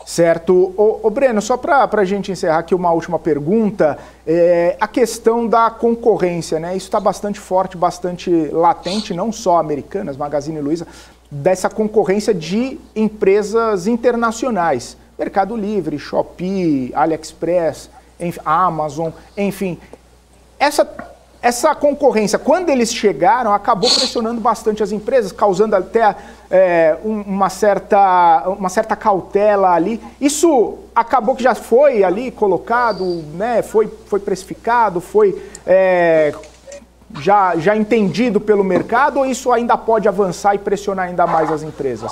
Certo. Ô Breno, só para a gente encerrar aqui uma última pergunta, a questão da concorrência, né? Isso está bastante forte, bastante latente, não só Americanas, Magazine Luiza, dessa concorrência de empresas internacionais. Mercado Livre, Shopee, AliExpress, Amazon, enfim. Essa concorrência, quando eles chegaram, acabou pressionando bastante as empresas, causando até uma certa cautela ali. Isso acabou que já foi ali colocado, né? Foi precificado, foi já entendido pelo mercado, ou isso ainda pode avançar e pressionar ainda mais as empresas?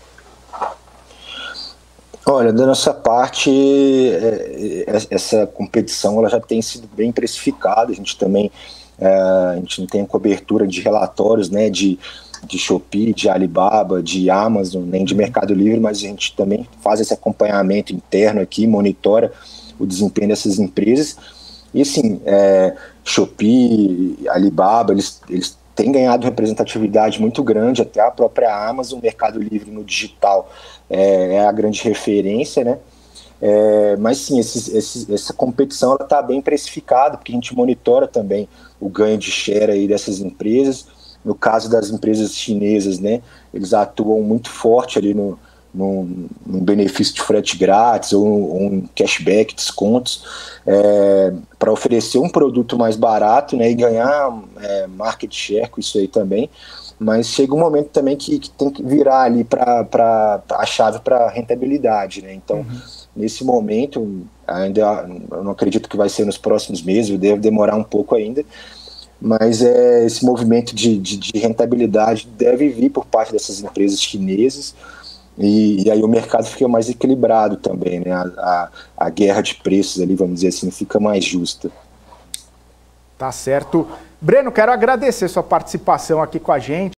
Olha, da nossa parte, essa competição ela já tem sido bem precificada. A gente também a gente não tem cobertura de relatórios, né, de Shopee, de Alibaba, de Amazon, nem de Mercado Livre, mas a gente também faz esse acompanhamento interno aqui, monitora o desempenho dessas empresas. E assim, Shopee, Alibaba, eles têm ganhado representatividade muito grande, até a própria Amazon, Mercado Livre no digital é a grande referência, né? Mas sim, essa competição está bem precificada, porque a gente monitora também o ganho de share aí dessas empresas. No caso das empresas chinesas, né, eles atuam muito forte ali no benefício de frete grátis ou um cashback, descontos, para oferecer um produto mais barato, né, e ganhar market share com isso aí também. Mas chega um momento também que tem que virar ali para a chave para rentabilidade, né? Então, nesse momento, ainda eu não acredito que vai ser nos próximos meses, deve demorar um pouco ainda, mas esse movimento de rentabilidade deve vir por parte dessas empresas chinesas, e aí o mercado fica mais equilibrado também, né? A guerra de preços ali, vamos dizer assim, fica mais justa. Tá certo. Breno, quero agradecer sua participação aqui com a gente.